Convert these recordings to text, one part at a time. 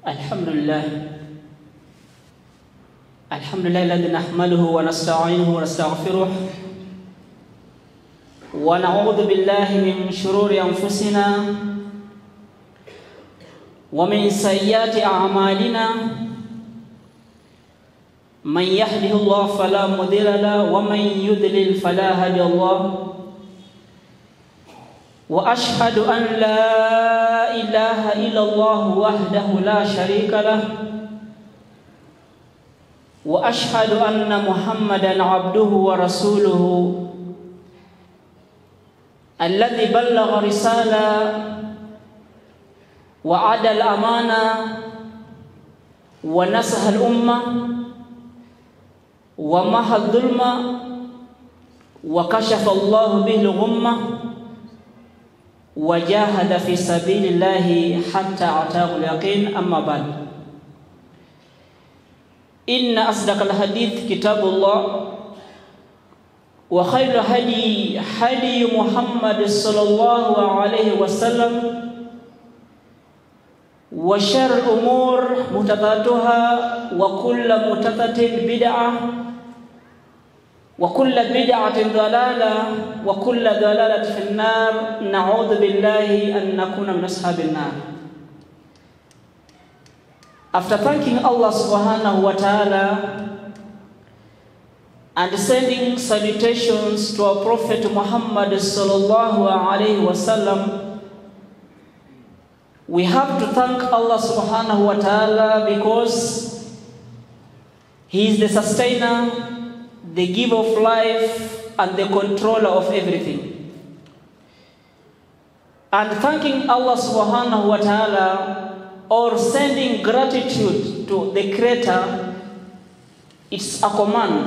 الحمد لله الذي نحمده ونستعينه ونستغفره ونعوذ بالله من شرور أنفسنا ومن سيئات أعمالنا من يهده الله فلا مضل له ومن يضلل فلا هادي الله وأشهد أن لا إله إلا الله وحده لا شريك له وأشهد أن محمدًا عبده ورسوله الذي بلغ رسالة وأدى الأمانة ونصح الأمة ومحى الظلم وكشف الله به الغمة وجاهد في سبيل الله حتى أتاه اليقين. أما بعد، إن أصدق الحديث كتاب الله وخير هدي محمد صلى الله عليه وسلم وشر الأمور محدثاتها وكل محدثة بدعة وكل بدعة ضلالة وكل ضلالة في النار. نعوذ بالله أن نكون من أصحاب النار. After thanking Allah subhanahu wa ta'ala and sending salutations to our Prophet Muhammad sallallahu alayhi wa sallam, we have to thank Allah subhanahu wa ta'ala because He is the sustainer, the giver of life, and the controller of everything. And thanking Allah subhanahu wa ta'ala or sending gratitude to the Creator, it's a command.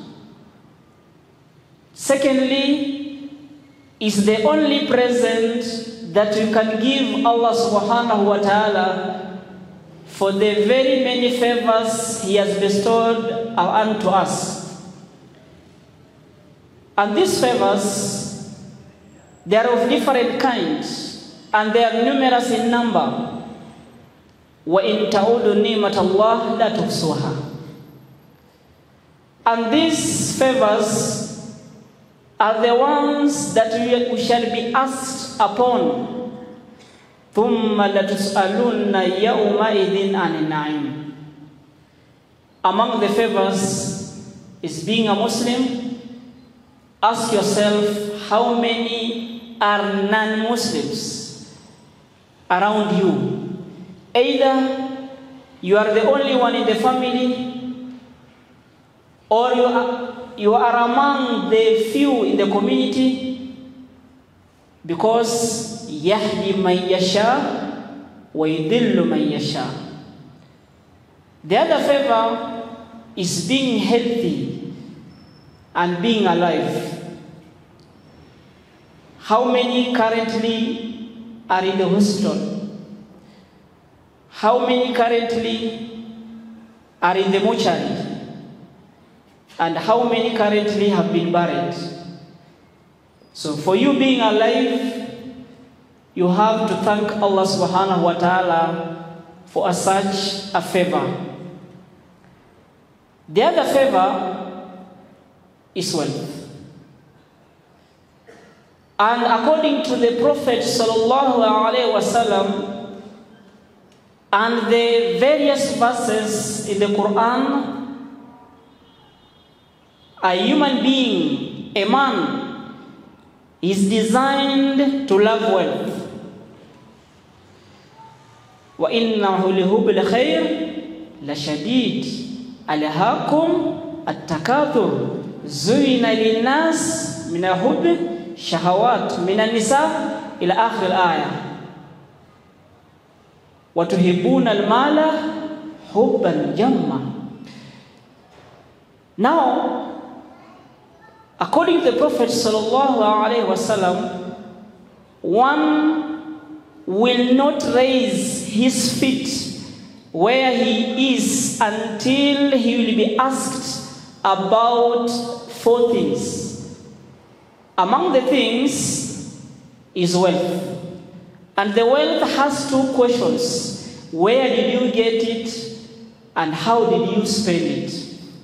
Secondly, it's the only present that we can give Allah subhanahu wa ta'ala for the very many favors He has bestowed unto us. And these favors, they are of different kinds, and they are numerous in number. وَإِن تَعُودُوا نِعْمَةَ اللَّهِ لَا تُحْصُوهَا. And these favors are the ones that we shall be asked upon. ثُمَّ لَتُسْأَلُنَّ يَوْمَئِذٍ عَنِ النَّعِيمِ. Among the favors is being a Muslim. Ask yourself, how many are non-Muslims around you? Either you are the only one in the family, or you are among the few in the community, because يَهْدِي مَنْ يَشَاءُ وَيُضِلُّ مَنْ يَشَاءُ. The other favor is being healthy and being alive. How many currently are in the hospital? How many currently are in the mortuary? And how many currently have been buried? So for you being alive, you have to thank Allah subhanahu wa ta'ala for such a favor. The other favor is wealth. And according to the Prophet sallallahu alaihi wasallam and the various verses in the Quran, a human being, a man, is designed to love wealth. وَإِنَّهُ لِهُبِّ الْخَيْرِ لَشَدِيدٌ أَلْهَاكُمْ التَّكَاثُرُ زُيِّنَ لِلنَّاسِ مِنَ الْحُبِّ شَهَوَاتٍ مِنَ النِّسَاءِ إِلَى آخِرِ الْآيَةِ وَتُحِبُّونَ الْمَالَ حُبًّا جَمًّا. Now, according to the Prophet sallallahu alaihi wasallam, one will not raise his feet where he is until he will be asked about four things. Among the things is wealth. And the wealth has two questions. Where did you get it? And how did you spend it?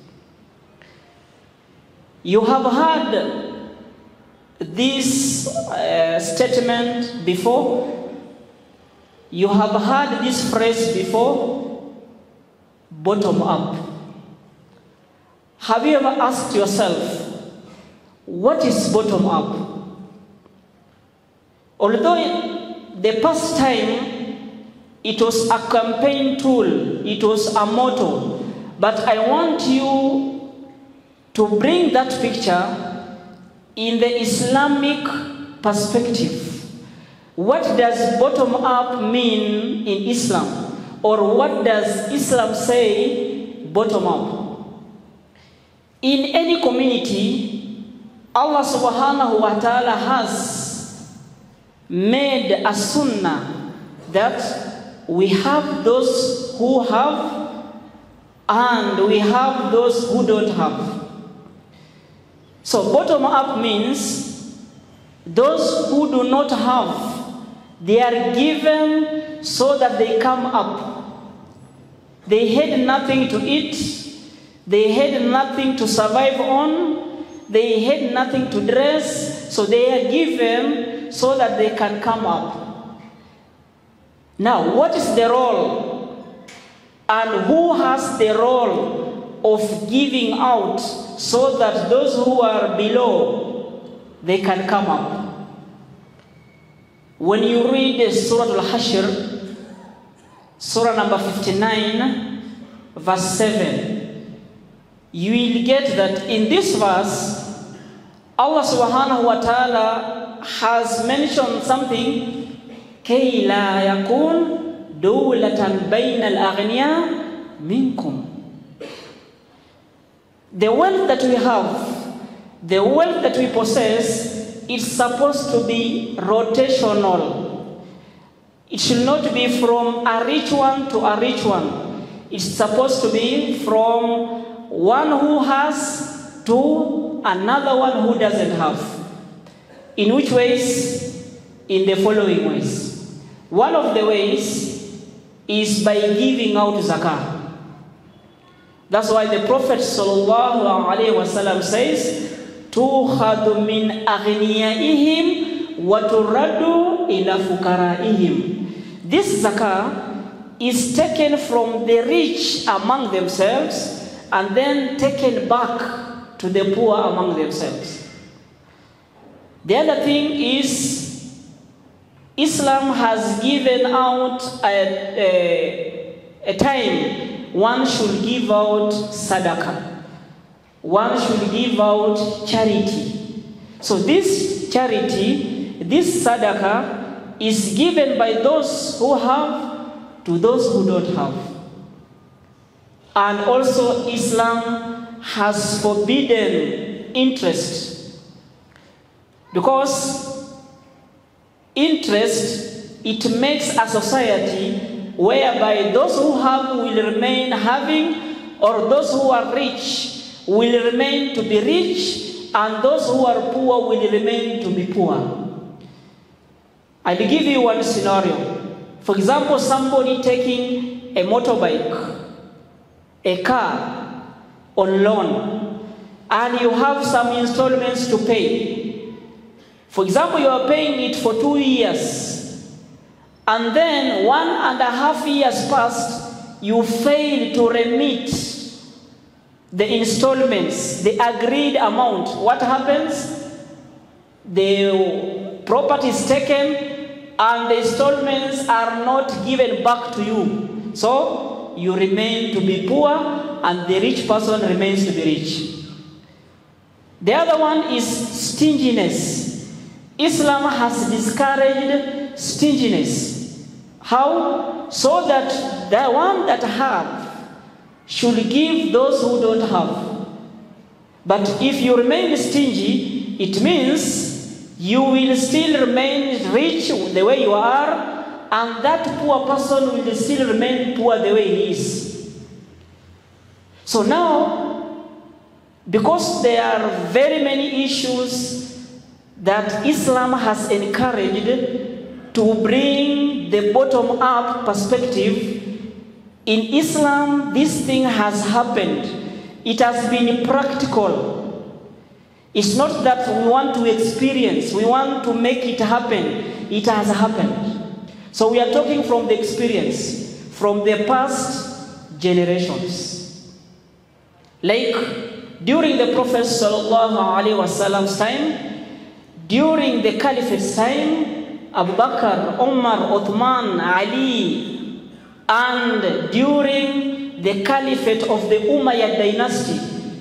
You have heard this statement before. You have heard this phrase before, bottom up. Have you ever asked yourself, what is bottom up? Although the past time it was a campaign tool, it was a motto, but I want you to bring that picture in the Islamic perspective. What does bottom up mean in Islam? Or what does Islam say bottom up? In any community, Allah subhanahu wa ta'ala has made a sunnah that we have those who have and we have those who don't have. So bottom up means those who do not have, they are given so that they come up. They had nothing to eat, they had nothing to survive on, they had nothing to dress, so they are given so that they can come up. Now, what is the role? And who has the role of giving out so that those who are below, they can come up? When you read Surah Al-Hashr, Surah number 59, verse 7, you will get that in this verse, Allah subhanahu wa ta'ala has mentioned something, كَيْ لَا يَكُونَ دُولَةً بَيْنَ الْأَغْنِيَاءِ مِنْكُمْ. The wealth that we have, the wealth that we possess, is supposed to be rotational. It should not be from a rich one to a rich one. It's supposed to be from one who has to another one who doesn't have. In which ways? In the following ways. One of the ways is by giving out zakah. That's why the Prophet ﷺ says, تُؤْخَذُ مِنْ أَغْنِيَائِهِمْ وَتُرَدُّ إِلَى فُقَرَائِهِمْ. This zakah is taken from the rich among themselves and then taken back to the poor among themselves. The other thing is, Islam has given out a time one should give out sadaqah. One should give out charity. So this charity, this sadaqah, is given by those who have to those who don't have. And also Islam has forbidden interest. Because interest, it makes a society whereby those who have will remain having, or those who are rich will remain to be rich, and those who are poor will remain to be poor. I'll give you one scenario. For example, somebody taking a motorbike, a car on loan, and you have some installments to pay. For example, you are paying it for 2 years, and then 1.5 years passed, you fail to remit the installments, the agreed amount. What happens? The property is taken and the installments are not given back to you. So you remain to be poor and the rich person remains to be rich. The other one is stinginess. Islam has discouraged stinginess. How? So that the one that have should give those who don't have. But if you remain stingy, it means you will still remain rich the way you are, and that poor person will still remain poor the way he is. So now, because there are very many issues that Islam has encouraged to bring the bottom-up perspective, In Islam, this thing has happened. It has been practical. It's not that we want to experience, we want to make it happen. It has happened. So we are talking from the experience, from the past generations. Like during the Prophet ﷺ's time, during the Caliphate's time, Abu Bakr, Umar, Uthman, Ali, and during the Caliphate of the Umayyad dynasty,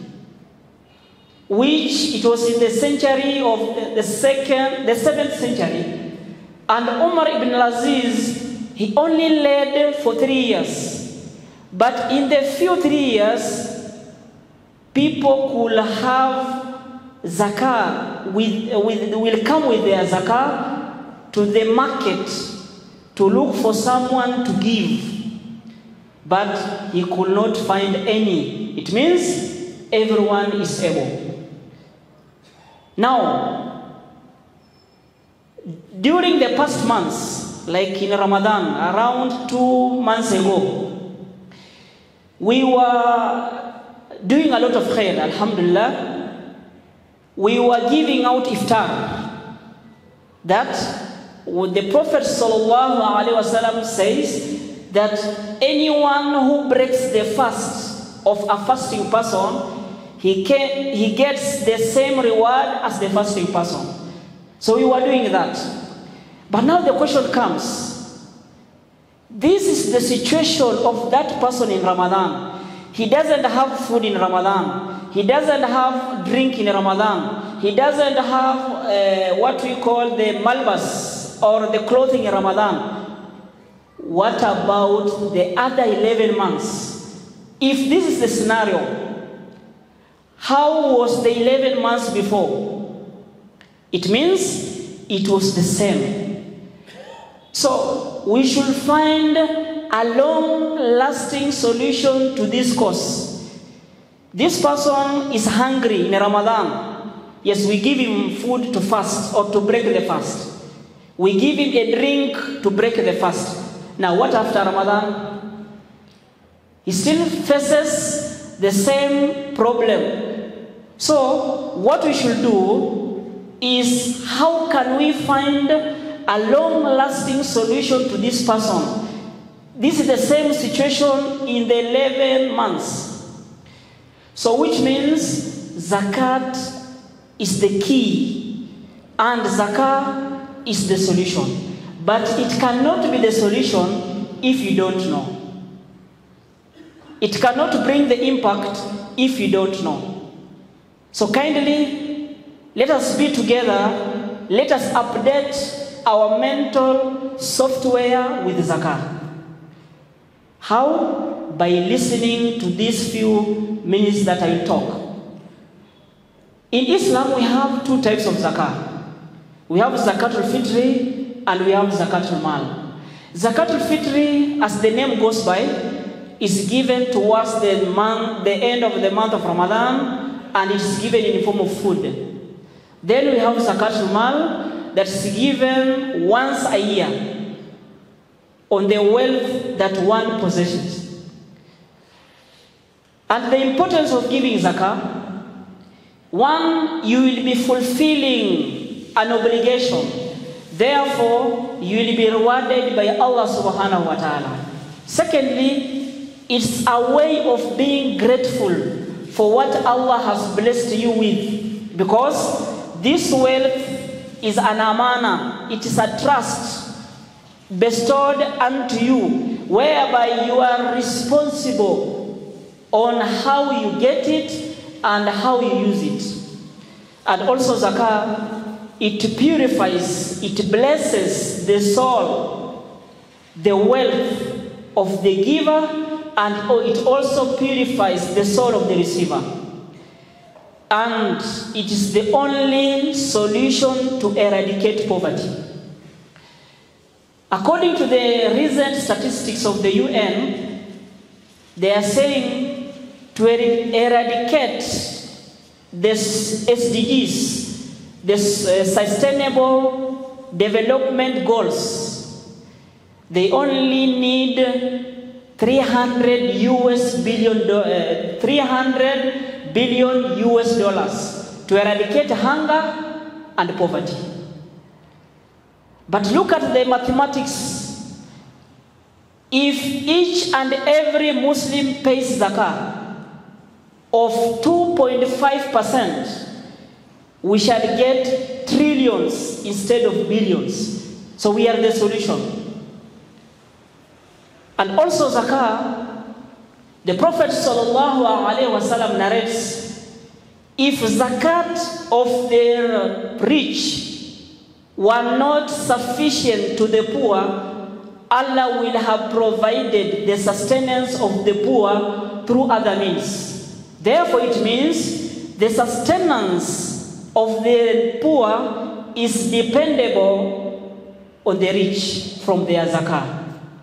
which it was in the century of the 7th century, and Umar ibn al-Aziz, he only led for 3 years. But in the few 3 years, people could have zakah, will come with their zakah to the market to look for someone to give. But he could not find any. It means everyone is able. Now, during the past months, like in Ramadan, around 2 months ago, we were doing a lot of khair, alhamdulillah. We were giving out iftar. That the Prophet ﷺ says that anyone who breaks the fast of a fasting person, he gets the same reward as the fasting person. So we were doing that. But now the question comes, this is the situation of that person in Ramadan. He doesn't have food in Ramadan. He doesn't have drink in Ramadan. He doesn't have what we call the malbas or the clothing in Ramadan. What about the other 11 months? If this is the scenario, how was the 11 months before? It means it was the same. So we should find a long-lasting solution to this cause. This person is hungry in Ramadan. Yes, we give him food to fast or to break the fast. We give him a drink to break the fast. Now, what after Ramadan? He still faces the same problem. So, what we should do is, how can we find a long-lasting solution to this person? This is the same situation in the 11 months. So, which means zakat is the key, and zakah is the solution. But it cannot be the solution if you don't know. It cannot bring the impact if you don't know. So kindly, let us be together. Let us update our mental software with zakah. How? By listening to these few minutes that I will talk. In Islam, we have 2 types of zakah. We have zakatul fitri and we have zakatul mal. Zakatul fitri, as the name goes by, is given towards the end of the month of Ramadan, and it is given in the form of food. Then we have zakatul mal, that is given once a year on the wealth that one possesses. And the importance of giving zakah: 1, you will be fulfilling an obligation. Therefore, you will be rewarded by Allah subhanahu wa ta'ala. Secondly, it's a way of being grateful for what Allah has blessed you with. Because this wealth is an amana, it is a trust bestowed unto you, whereby you are responsible on how you get it and how you use it. And also zakah, it purifies, it blesses the soul, the wealth of the giver, and it also purifies the soul of the receiver. And it is the only solution to eradicate poverty. According to the recent statistics of the UN, they are saying to eradicate the SDGs, the Sustainable Development Goals, they only need 300 billion US dollars to eradicate hunger and poverty. But look at the mathematics. If each and every Muslim pays zakah of 2.5%, we shall get trillions instead of billions. So we are the solution. And also zakah, the Prophet ﷺ narrates, if zakat of their rich were not sufficient to the poor, Allah will have provided the sustenance of the poor through other means. Therefore it means the sustenance of the poor is dependable on the rich from their zakah.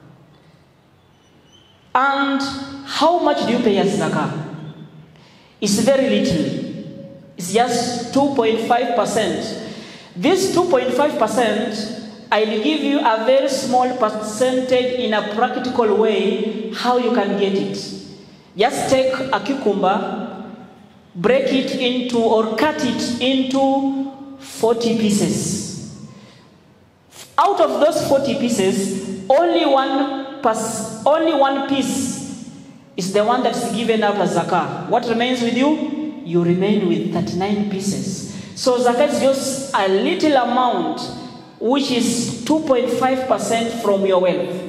And how much do you pay as zakah? It's very little. It's just 2.5%. This 2.5%, I'll give you a very small percentage in a practical way how you can get it. Just take a cucumber, break it into or cut it into 40 pieces. Out of those 40 pieces, only one piece is the one that's given out as zakah. What remains with you? You remain with 39 pieces. So zakah is just a little amount, which is 2.5% from your wealth.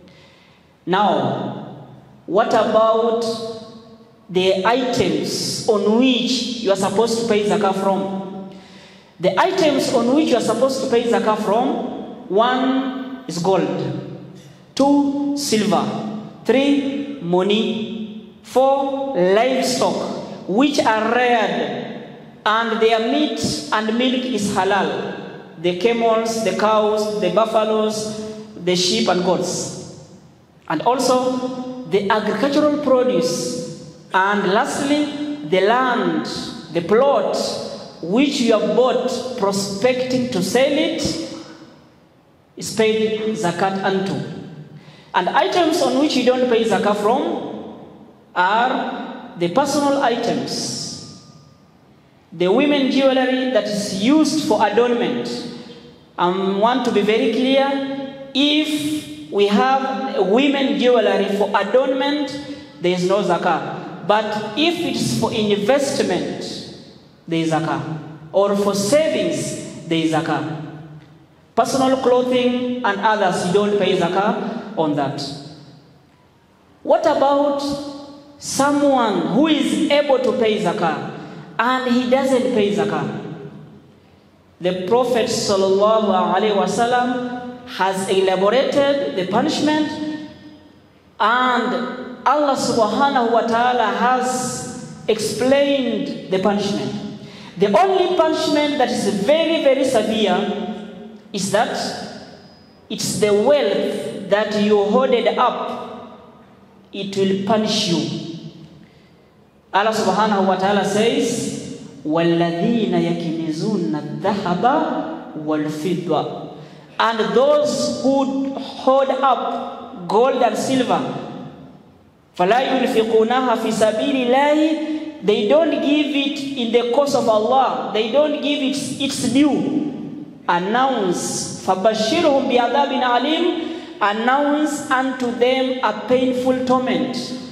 Now, what about the items on which you are supposed to pay zakah from? The items on which you are supposed to pay zakah from, 1 is gold, 2 silver, 3 money, 4 livestock which are reared and their meat and milk is halal. The camels, the cows, the buffaloes, the sheep and goats. And also the agricultural produce. And lastly, the land, the plot which you have bought prospecting to sell it is paid zakat unto. And items on which you don't pay zakah from are the personal items, the women jewelry that is used for adornment. I want to be very clear, if we have women jewelry for adornment, there is no zakah. But if it is for investment, there is zakah. Or for savings, there is zakah. Personal clothing and others, you don't pay zakah on that. What about someone who is able to pay zakah and he doesn't pay zakah? The Prophet ﷺ has elaborated the punishment, and Allah subhanahu wa ta'ala has explained the punishment. The only punishment that is very, very severe is that it's the wealth that you hoarded up, it will punish you. Allah subhanahu wa ta'ala says, وَالَّذِينَ يَكْنِزُونَ الذَّهَبَ وَالْفِضَّةَ, and those who hoard up gold and silver, فَلَا يُنْفِقُونَهَا فِي سَبِيلِ اللَّهِ, they don't give it in the cause of Allah, they don't give it its due. Announce, فَبَشِّرْهُمْ بِعَذَابٍ عَلِيمٍ, announce unto them a painful torment.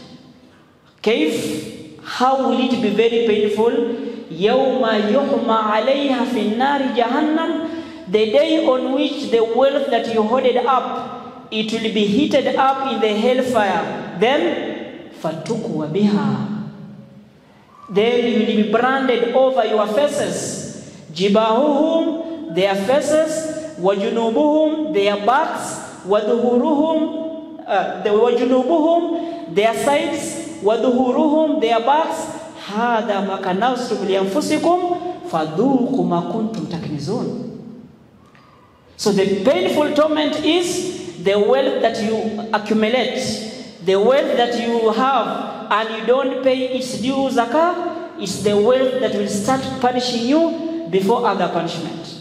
Kayf? How will it be very painful? يَوْمَ يُحْمَى عَلَيْهَا فِي النَّارِ جَهَنَّمْ, the day on which the wealth that you hoarded up, it will be heated up in the hellfire. Then, فَتُقْوَ بِهَا, then you will be branded over your faces. جِبَاهُهُمْ, their faces, وَجُنُوبُهُمْ, their backs, وَظُهُورُهُمْ, وَجُنُوبُهُمْ, their sides, وَظُهُورُهُمْ, their backs. هَذَا مَا كَنَّزْتُمْ لِأَنفُسِكُمْ فَذُوقُوا مَا كُنْتُمْ تَكْنِزُونَ. So the painful torment is the wealth that you accumulate, the wealth that you have, and you don't pay its due zakah, is the wealth that will start punishing you before other punishment.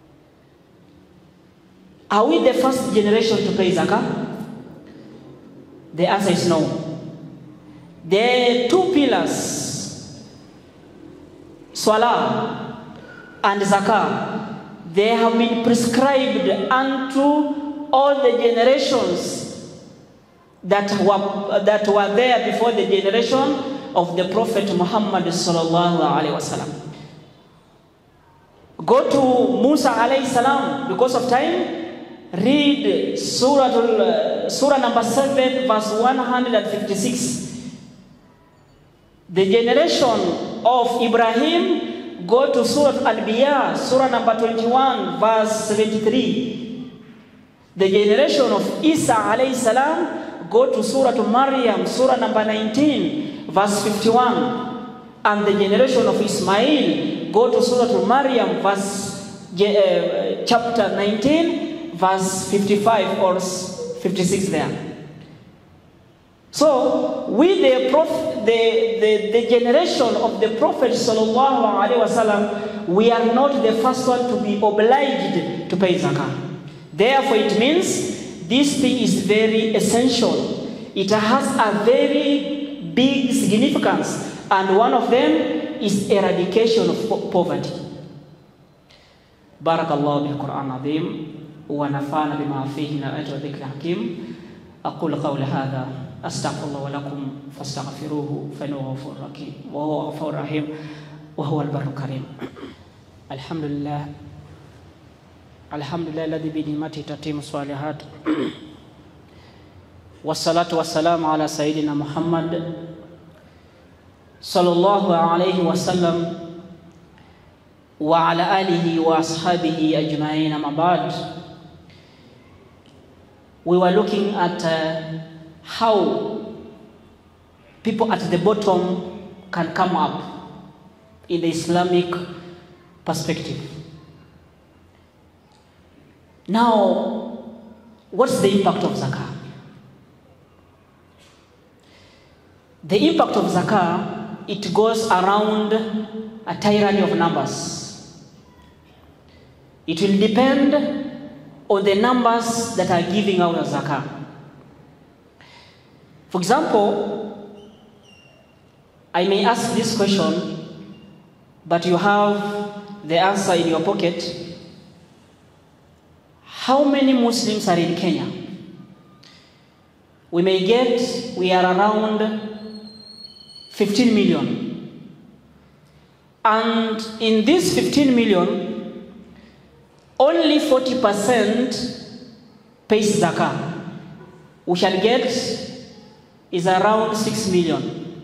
Are we the first generation to pay zakah? The answer is no. The two pillars, Salah and Zakah, they have been prescribed unto all the generations that were there before the generation of the Prophet Muhammad sallallahu alaihi wasallam. Go to Musa alayhi salam. Because of time, read Surah number 7, verse 156. The generation of Ibrahim, go to Surah Al-Anbiya, Surah number 21, verse 73. The generation of Isa alayhi salam, go to Surah Maryam, Surah number 19, verse 51. And the generation of Ismail, go to Surah Maryam, chapter 19, verse 55 or 56 there. So, with the generation of the Prophet sallallahu alaihi wasallam, we are not the first one to be obliged to pay zakah. Therefore, it means this thing is very essential. It has a very big significance, and one of them is eradication of poverty. Barakallahu bil Quran azim wa nafa'ana bima fihi min al-ayati wa dhikri hakim. أقول قولي هذا أستغفر الله ولكم فاستغفروه فإنه غفور رحيم وهو غفور رحيم وهو البر الكريم. الحمد لله الذي بنعمته تتم الصالحات والصلاة والسلام على سيدنا محمد صلى الله عليه وسلم وعلى آله وأصحابه أجمعين. أما بعد, we were looking at how people at the bottom can come up in the Islamic perspective. Now, what's the impact of zakah? The impact of zakah, it goes around a tyranny of numbers. It will depend on the numbers that are giving out a zakah. For example, I may ask this question, but you have the answer in your pocket. How many Muslims are in Kenya? We are around 15 million. And in this 15 million, only 40% pays zakah. We shall get is around 6 million.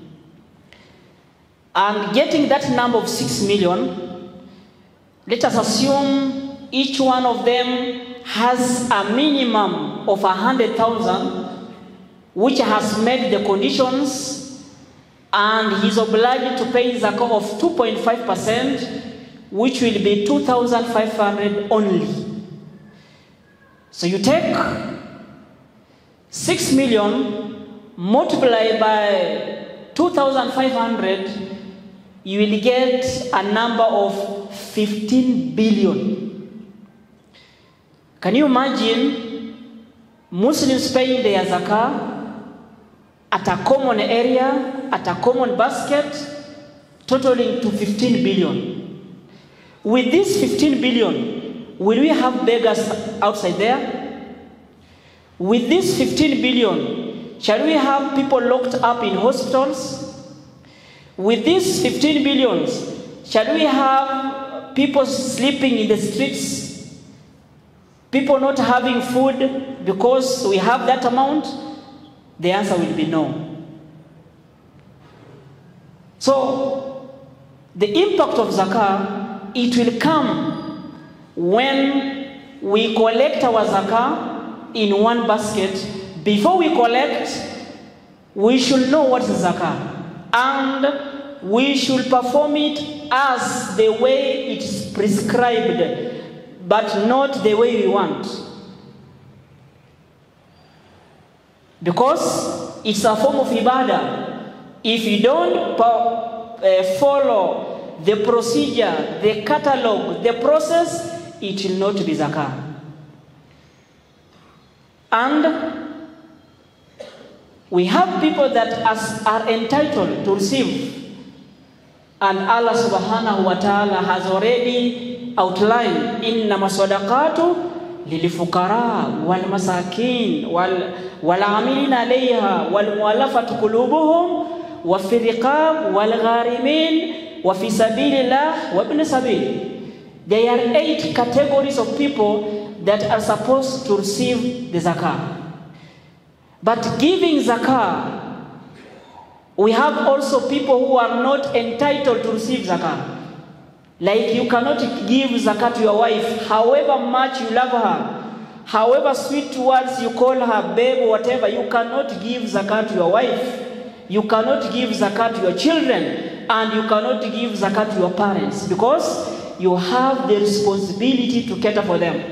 And getting that number of 6 million, let us assume each one of them has a minimum of 100,000, which has met the conditions, and he's obliged to pay zakah of 2.5%, which will be 2,500 only. So you take 6 million, multiply by 2,500, you will get a number of 15 billion. Can you imagine Muslims paying their zakah at a common area, at a common basket, totaling to 15 billion? With this 15 billion, will we have beggars outside there? With this 15 billion, shall we have people locked up in hospitals? With these 15 billions, shall we have people sleeping in the streets? People not having food because we have that amount? The answer will be no. So, the impact of zakah, it will come when we collect our zakah in one basket. Before we collect, we should know what is zakah, and we should perform it as the way it is prescribed, but not the way we want. Because it's a form of ibadah. If you don't follow the procedure, the catalog, the process, it will not be zakah. And We have people that are entitled to receive. And Allah subhanahu wa ta'ala has already outlined, إِنَّمَا الصَّدَقَاتُ لِلْفُقَرَاءِ وَالْمَسَاكِينِ وَالْعَامِلِينَ عَلَيْهَا وَالْمُؤَلَّفَةِ قُلُوبُهُمْ وَفِي الرِّقَابِ وَالْغَارِمِينَ وَفِي سَبِيلِ اللَّهِ وَابْنِ سَبِيلِ. There are 8 categories of people that are supposed to receive the zakah. But giving zakah, we have also people who are not entitled to receive zakah. Like you cannot give zakah to your wife, however much you love her, however sweet words you call her babe or whatever, you cannot give zakah to your wife. You cannot give zakah to your children, and you cannot give zakah to your parents, because you have the responsibility to cater for them.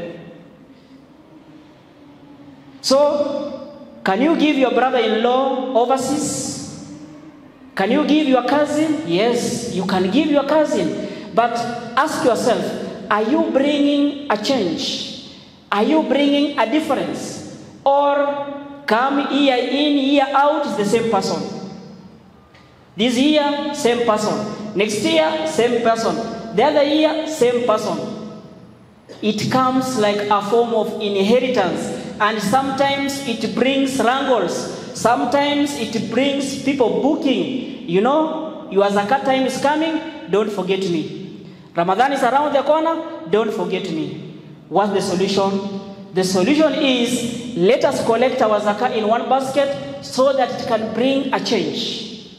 So, can you give your brother-in-law overseas? Can you give your cousin? Yes, you can give your cousin. But ask yourself, are you bringing a change? Are you bringing a difference? Or come year in, year out is the same person? This year, same person. Next year, same person. The other year, same person. It comes like a form of inheritance. And sometimes it brings wrangles. Sometimes it brings people booking. You know, your zakat time is coming, don't forget me. Ramadan is around the corner, don't forget me. What's the solution? The solution is, let us collect our zakat in one basket so that it can bring a change.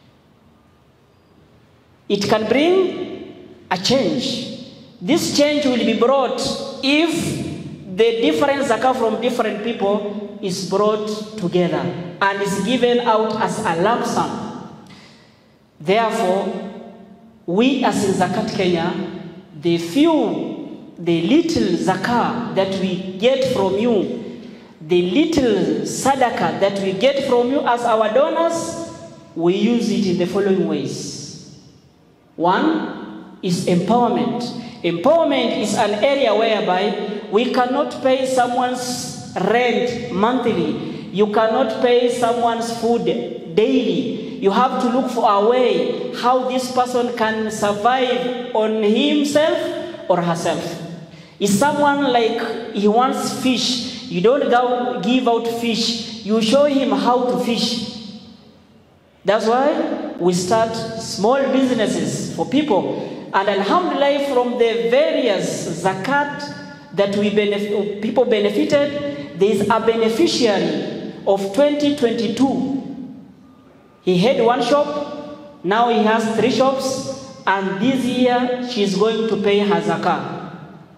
It can bring a change. This change will be brought if the different zakah from different people is brought together and is given out as a lump sum. Therefore, we as in Zakat Kenya, the little zakah that we get from you, the little sadaqah that we get from you as our donors, we use it in the following ways. One is empowerment. Empowerment is an area whereby we cannot pay someone's rent monthly. You cannot pay someone's food daily. You have to look for a way how this person can survive on himself or herself. Is someone like he wants fish, you don't go give out fish, you show him how to fish. That's why we start small businesses for people. And alhamdulillah, from the various zakat that people benefited, there is a beneficiary of 2022. He had one shop, now he has 3 shops, and this year she is going to pay her zakah.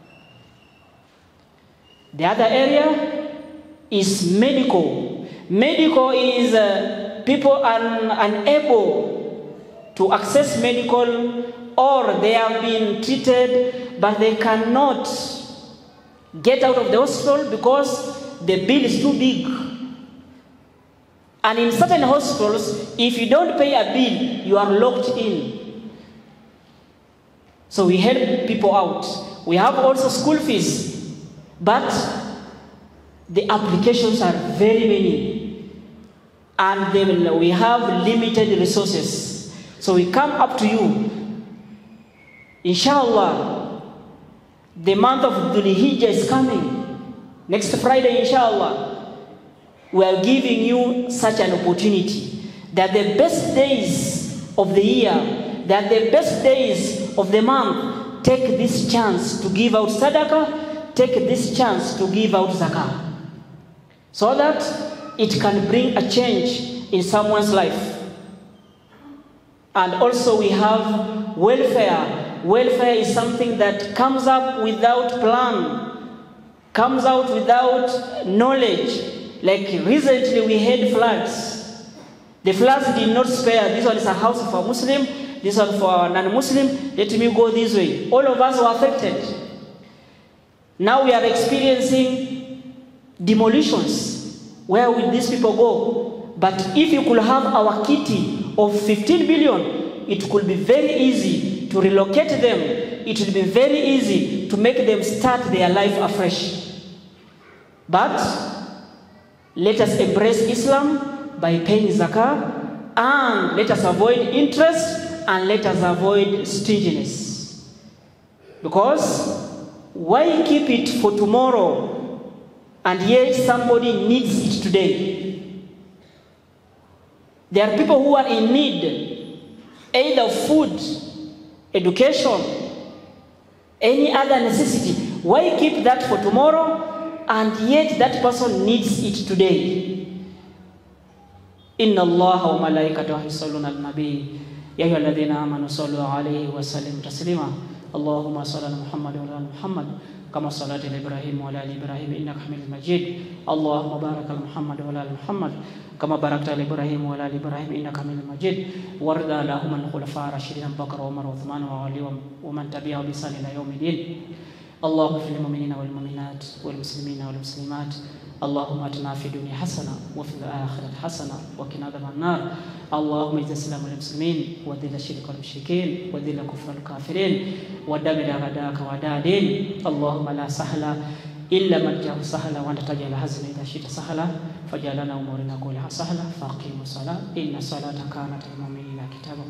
The other area is medical. Medical is people are unable to access medical, or they have been treated but they cannot get out of the hospital because the bill is too big. And in certain hospitals, if you don't pay a bill, you are locked in. So we help people out. We have also school fees, but the applications are very many. And then we have limited resources. So we come up to you. Inshallah, the month of Dhul Hijjah is coming. Next Friday, inshallah. We are giving you such an opportunity that the best days of the year, that the best days of the month, take this chance to give out sadaqah, take this chance to give out zakah, so that it can bring a change in someone's life. And also we have welfare. Welfare is something that comes up without plan, comes out without knowledge. Like recently we had floods. The floods did not spare. This one is a house for a Muslim, this one for a non-Muslim. Let me go this way. All of us were affected. Now we are experiencing demolitions. Where will these people go? But if you could have our kitty of 15 billion, it could be very easy to relocate them. It will be very easy to make them start their life afresh. But let us embrace Islam, by paying zakah, and let us avoid interest, and let us avoid stinginess. Because why keep it for tomorrow and yet somebody needs it today? There are people who are in need, either food, education, any other necessity. Why keep that for tomorrow and yet that person needs it today? Inna Allaha wa malaikatahu yusalluna al-nabi ya ayyuhalladhina amanu sallu alayhi wa sallimu taslima. Allahumma salli ala Muhammad wa ala Muhammad kama sallaita ala Ibrahim wa ala ali Ibrahim innaka Hamidum Majid. Allahumma barik ala Muhammad wa ala Muhammad kama barakta ala Ibrahim wa ala ali Ibrahim innaka Hamidum Majid. Warda lahum al-khulafa ar-rashidin Abu Bakr wa Umar wa Uthman wa Ali wa man tabi'ahum bi ihsan ila yawmiddin. Allahumma fil mu'minina wal mu'minat wal muslimina wal muslimat. اللهم اتنا في الدنيا حسنه وفي الاخره حسنه وقنا عذاب النار. اللهم اجعل الاسلام والمسلمين وذل الشرك والمشركين وذل الكفر والكافرين ودمر اعداءك واعداء الدين. اللهم لا سهل الا ما جعله سهلا وانت تجعل الحزن اذا شئت سهلا فجعلنا امورنا كلها سهلا فاقيموا الصلاه ان الصلاه كانت للمؤمنين كتابا